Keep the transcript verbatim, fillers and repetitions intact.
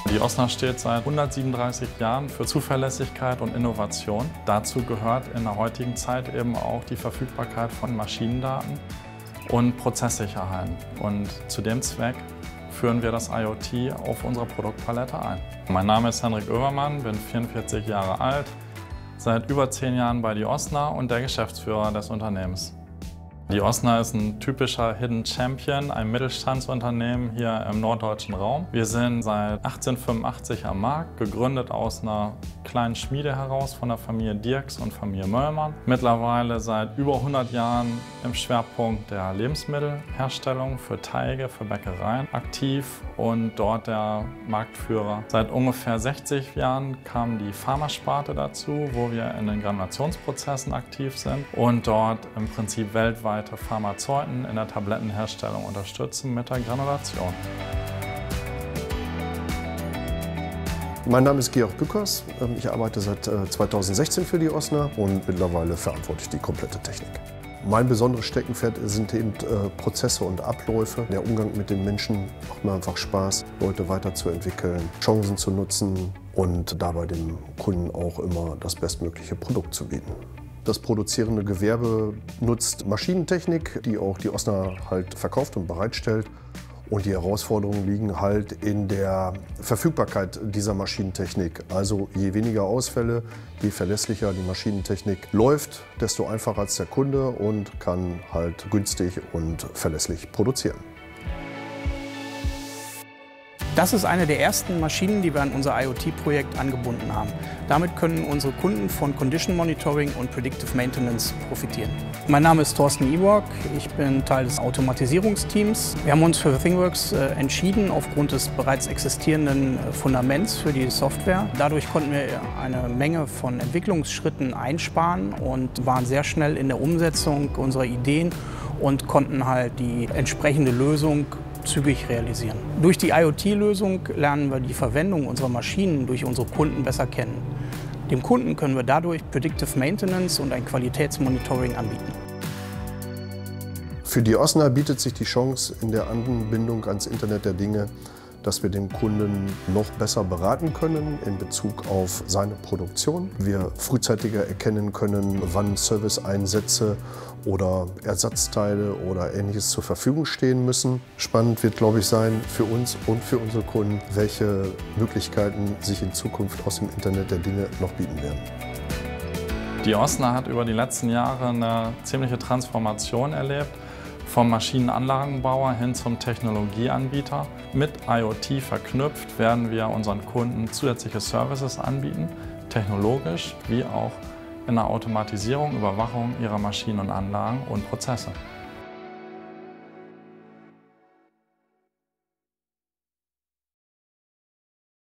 Die Osna steht seit hundertsiebenunddreißig Jahren für Zuverlässigkeit und Innovation. Dazu gehört in der heutigen Zeit eben auch die Verfügbarkeit von Maschinendaten und Prozesssicherheit. Und zu dem Zweck führen wir das IoT auf unsere Produktpalette ein. Mein Name ist Henrik Oevermann, bin vierundvierzig Jahre alt, seit über zehn Jahren bei die Osna und der Geschäftsführer des Unternehmens. Die Osna ist ein typischer Hidden Champion, ein Mittelstandsunternehmen hier im norddeutschen Raum. Wir sind seit achtzehnhundertfünfundachtzig am Markt, gegründet aus einer kleinen Schmiede heraus von der Familie Dirks und Familie Möllmann. Mittlerweile seit über hundert Jahren im Schwerpunkt der Lebensmittelherstellung für Teige, für Bäckereien aktiv und dort der Marktführer. Seit ungefähr sechzig Jahren kam die Pharmasparte dazu, wo wir in den Granulationsprozessen aktiv sind und dort im Prinzip weltweit Pharmazeuten in der Tablettenherstellung unterstützen mit der Granulation. Mein Name ist Georg Bückers. Ich arbeite seit zweitausendsechzehn für die Osna und mittlerweile verantworte ich die komplette Technik. Mein besonderes Steckenpferd sind eben Prozesse und Abläufe. Der Umgang mit den Menschen macht mir einfach Spaß, Leute weiterzuentwickeln, Chancen zu nutzen und dabei dem Kunden auch immer das bestmögliche Produkt zu bieten. Das produzierende Gewerbe nutzt Maschinentechnik, die auch die Osna halt verkauft und bereitstellt. Und die Herausforderungen liegen halt in der Verfügbarkeit dieser Maschinentechnik. Also je weniger Ausfälle, je verlässlicher die Maschinentechnik läuft, desto einfacher ist der Kunde und kann halt günstig und verlässlich produzieren. Das ist eine der ersten Maschinen, die wir an unser IoT-Projekt angebunden haben. Damit können unsere Kunden von Condition Monitoring und Predictive Maintenance profitieren. Mein Name ist Thorsten Iborg, ich bin Teil des Automatisierungsteams. Wir haben uns für ThingWorx äh, entschieden aufgrund des bereits existierenden äh, Fundaments für die Software. Dadurch konnten wir eine Menge von Entwicklungsschritten einsparen und waren sehr schnell in der Umsetzung unserer Ideen und konnten halt die entsprechende Lösung zügig realisieren. Durch die IoT-Lösung lernen wir die Verwendung unserer Maschinen durch unsere Kunden besser kennen. Dem Kunden können wir dadurch Predictive Maintenance und ein Qualitätsmonitoring anbieten. Für die Osna bietet sich die Chance in der Anbindung ans Internet der Dinge, dass wir den Kunden noch besser beraten können in Bezug auf seine Produktion. Wir frühzeitiger erkennen können, wann Serviceeinsätze oder Ersatzteile oder Ähnliches zur Verfügung stehen müssen. Spannend wird, glaube ich, sein für uns und für unsere Kunden, welche Möglichkeiten sich in Zukunft aus dem Internet der Dinge noch bieten werden. Die Osna hat über die letzten Jahre eine ziemliche Transformation erlebt. Vom Maschinenanlagenbauer hin zum Technologieanbieter. Mit IoT verknüpft werden wir unseren Kunden zusätzliche Services anbieten, technologisch wie auch in der Automatisierung, Überwachung ihrer Maschinen und Anlagen und Prozesse.